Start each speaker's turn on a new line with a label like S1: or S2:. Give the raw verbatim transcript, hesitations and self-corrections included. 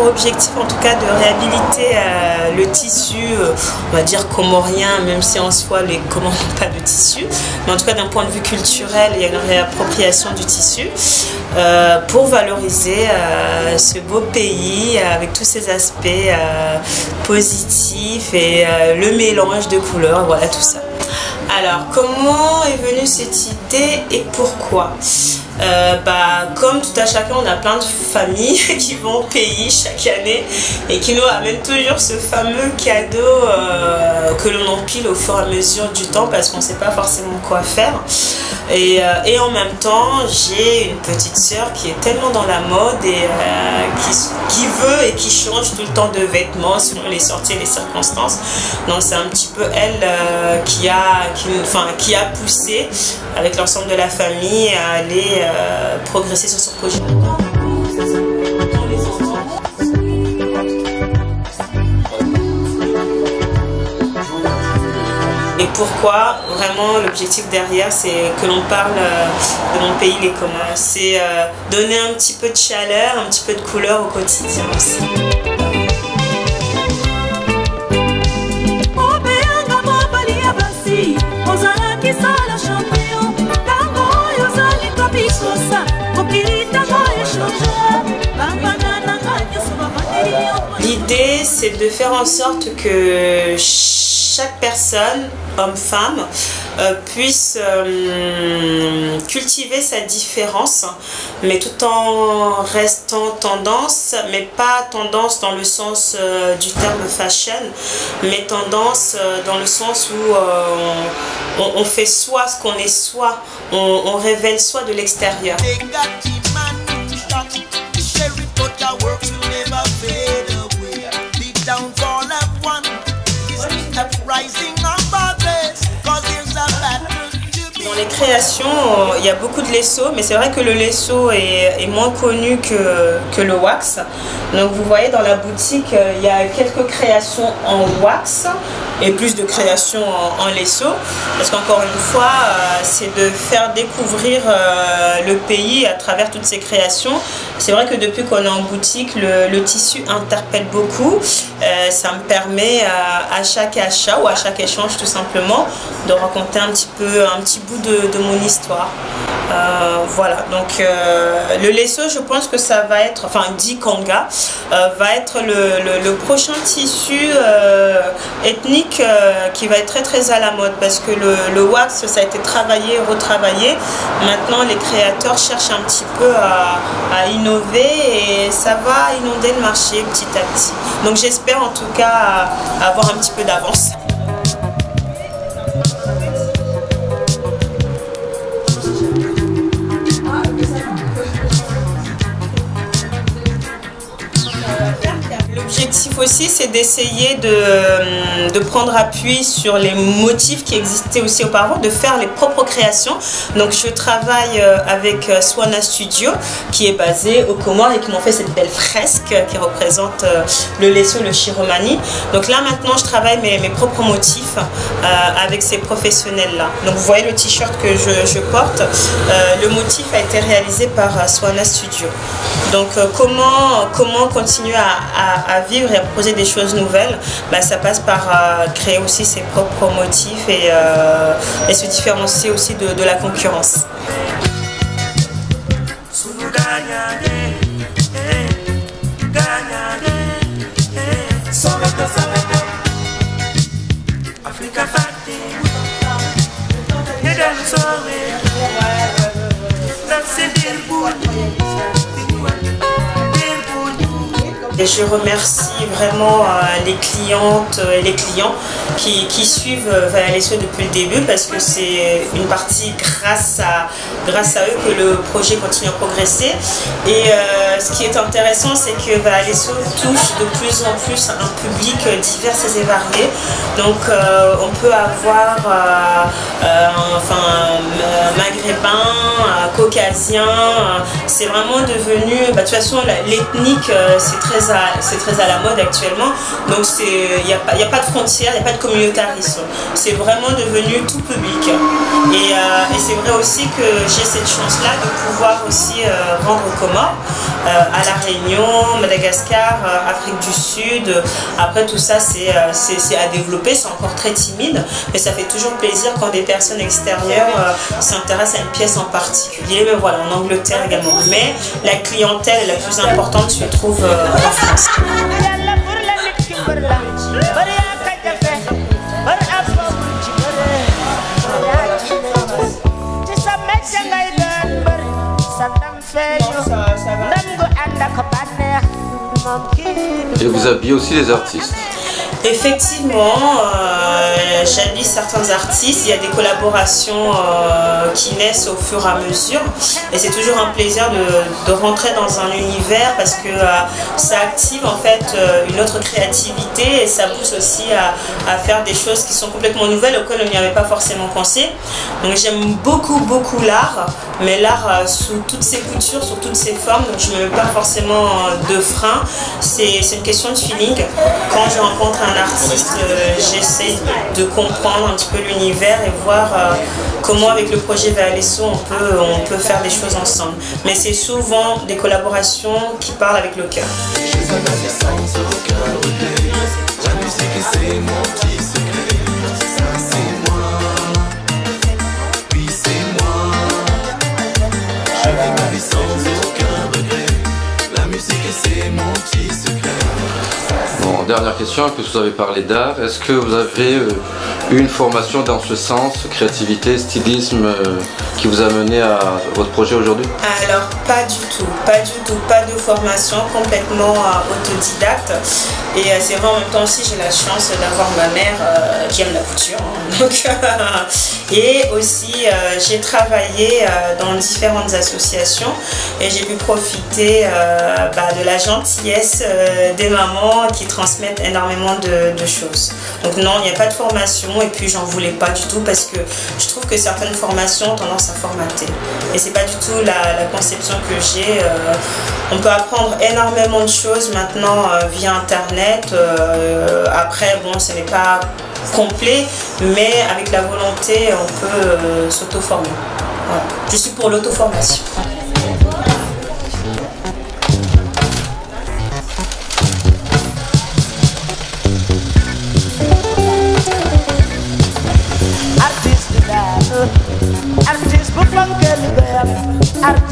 S1: objectif en tout cas de réhabiliter euh, le tissu, euh, on va dire comorien, même si en soi les Comores n'ont pas de tissu, mais en tout cas d'un point de vue culturel, il y a une réappropriation du tissu euh, pour valoriser euh, ce beau pays euh, avec tous ses aspects euh, positifs et euh, le mélange de couleurs, voilà tout ça. Alors, comment est venue cette idée et pourquoi? Euh, bah, comme tout à chacun, on a plein de familles qui vont au pays chaque année et qui nous amènent toujours ce fameux cadeau euh, que l'on empile au fur et à mesure du temps parce qu'on ne sait pas forcément quoi faire. Et, euh, et en même temps, j'ai une petite sœur qui est tellement dans la mode et euh, qui, qui veut et qui change tout le temps de vêtements selon les sorties et les circonstances. Donc c'est un petit peu elle euh, qui, a, qui, enfin, qui a poussé avec l'ensemble de la famille à aller euh, progresser sur ce projet. Et pourquoi? Vraiment, l'objectif derrière, c'est que l'on parle de mon pays, les Comores. C'est euh, donner un petit peu de chaleur, un petit peu de couleur au quotidien aussi. L'idée, c'est de faire en sorte que chaque personne, homme-femme, euh, puisse euh, cultiver sa différence, mais tout en restant tendance, mais pas tendance dans le sens euh, du terme fashion, mais tendance euh, dans le sens où euh, on, on fait soi ce qu'on est soi, on, on révèle soi de l'extérieur. Dans les créations, il y a beaucoup de laisseaux, mais c'est vrai que le laisseau est, est moins connu que, que le wax. Donc vous voyez dans la boutique, il y a quelques créations en wax et plus de créations en, en laisseau. Parce qu'encore une fois, c'est de faire découvrir le pays à travers toutes ces créations. C'est vrai que depuis qu'on est en boutique, le, le tissu interpelle beaucoup. Euh, ça me permet à, à chaque achat ou à chaque échange tout simplement de raconter un petit peu, un petit bout de, de mon histoire. Euh, voilà, donc euh, le laisseau, je pense que ça va être, enfin dit kanga, euh, va être le, le, le prochain tissu euh, ethnique euh, qui va être très très à la mode parce que le, le wax, ça a été travaillé, retravaillé. Maintenant, les créateurs cherchent un petit peu à, à innover et ça va inonder le marché petit à petit. Donc j'espère en tout cas avoir un petit peu d'avance. L'objectif aussi, c'est d'essayer de, de prendre appui sur les motifs qui existaient aussi auparavant, de faire les propres créations. Donc je travaille avec Swana Studio qui est basé aux Comores et qui m'ont fait cette belle fresque qui représente le laisseau, le Chiromani. Donc là maintenant je travaille mes, mes propres motifs euh, avec ces professionnels là. Donc vous voyez le t-shirt que je, je porte, euh, le motif a été réalisé par Swana Studio. Donc euh, comment, comment continuer à, à, à vivre et à proposer des choses nouvelles, bah, ça passe par euh, créer aussi ses propres motifs et, euh, et se différencier aussi de, de la concurrence. Et je remercie vraiment euh, les clientes et les clients qui, qui suivent euh, Valalesso depuis le début parce que c'est une partie grâce à, grâce à eux que le projet continue à progresser. Et euh, ce qui est intéressant, c'est que Valalesso touche de plus en plus un public divers et varié. Donc euh, on peut avoir euh, euh, enfin, maghrébin, euh, caucasien. Euh, c'est vraiment devenu, bah, de toute façon l'ethnique euh, c'est très très à, c'est très à la mode actuellement. Donc il n'y a, a pas de frontières, il n'y a pas de communautarisme. C'est vraiment devenu tout public. Et, euh, et c'est vrai aussi que j'ai cette chance-là de pouvoir aussi euh, vendre aux Comores, euh, à La Réunion, Madagascar, euh, Afrique du Sud. Après tout ça, c'est euh, à développer, c'est encore très timide, mais ça fait toujours plaisir quand des personnes extérieures euh, s'intéressent à une pièce en particulier. Mais voilà, en Angleterre également. Mais la clientèle la plus importante se trouve euh, en France.
S2: Et vous habillez aussi les artistes?
S1: Effectivement, euh, j'habille certains artistes, il y a des collaborations euh, qui naissent au fur et à mesure et c'est toujours un plaisir de, de rentrer dans un univers parce que euh, ça active en fait euh, une autre créativité et ça pousse aussi à, à faire des choses qui sont complètement nouvelles auxquelles on n'y avait pas forcément pensé. Donc j'aime beaucoup beaucoup l'art, mais l'art euh, sous toutes ses coutures, sous toutes ses formes, donc je ne me mets pas forcément euh, de frein, c'est une question de feeling. Quand je rencontre un artiste, euh, j'essaie de comprendre un petit peu l'univers et voir euh, comment avec le projet Véalesso on peut, on peut faire des choses ensemble. Mais c'est souvent des collaborations qui parlent avec le cœur.
S2: Bon, dernière question, puisque vous avez parlé d'art, est-ce que vous avez euh, eu une formation dans ce sens, créativité, stylisme, euh, qui vous a mené à votre projet aujourd'hui?
S1: Alors pas du tout, pas du tout, pas de formation, complètement euh, autodidacte. Et euh, c'est vrai en même temps aussi j'ai la chance d'avoir ma mère euh, qui aime la couture. Hein. Donc, euh, et aussi euh, j'ai travaillé euh, dans différentes associations et j'ai pu profiter euh, bah, de la gentillesse euh, des mamans qui transmettent énormément de, de choses. Donc non, il n'y a pas de formation et puis j'en voulais pas du tout parce que je trouve que certaines formations ont tendance à formater. Et c'est pas du tout la, la conception que j'ai. Euh, on peut apprendre énormément de choses maintenant euh, via internet. Euh, après, bon, ce n'est pas complet, mais avec la volonté, on peut euh, s'auto-former. Voilà. Je suis pour l'auto-formation.
S3: Artiste, artiste,